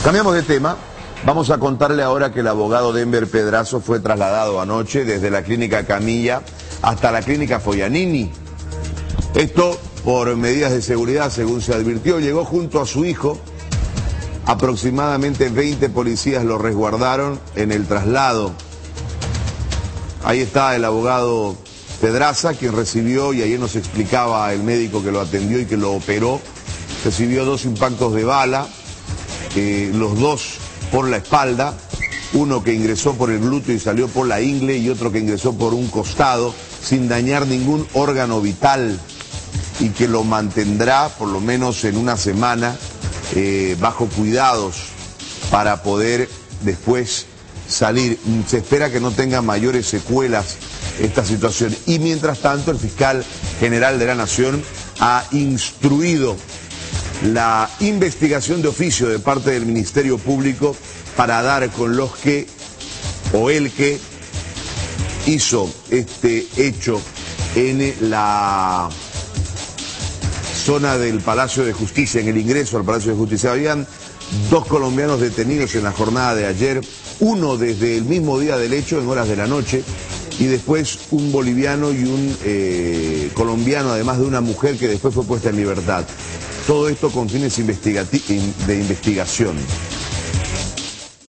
Cambiamos de tema. Vamos a contarle ahora que el abogado Denver Pedrazo fue trasladado anoche desde la clínica Camilla hasta la clínica Foglianini. Esto por medidas de seguridad, según se advirtió. Llegó junto a su hijo. Aproximadamente 20 policías lo resguardaron en el traslado. Ahí está el abogado Pedraza, quien recibió, y ayer nos explicaba el médico que lo atendió y que lo operó, recibió 2 impactos de bala, los 2 por la espalda, uno que ingresó por el glúteo y salió por la ingle y otro que ingresó por un costado, sin dañar ningún órgano vital, y que lo mantendrá por lo menos en una semana bajo cuidados para poder después salir. Se espera que no tenga mayores secuelas esta situación. Y mientras tanto, el fiscal general de la Nación ha instruido la investigación de oficio de parte del Ministerio Público para dar con los que, o el que, hizo este hecho en la zona del Palacio de Justicia, en el ingreso al Palacio de Justicia. Habían 2 colombianos detenidos en la jornada de ayer, uno desde el mismo día del hecho, en horas de la noche, y después un boliviano y un colombiano, además de una mujer que después fue puesta en libertad. Todo esto con fines de investigación.